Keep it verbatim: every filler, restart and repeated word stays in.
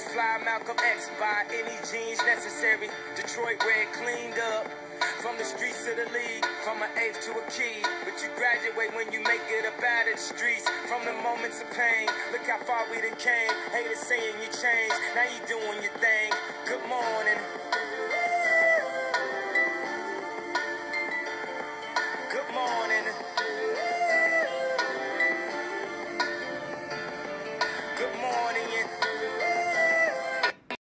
fly Malcolm X, buy any jeans necessary. Detroit red cleaned up. From the streets to the league, from an eighth to a key. But you graduate when you make it up out of the streets. From the moments of pain, look how far we done came. Haters saying you changed, now you doing your thing. Good morning.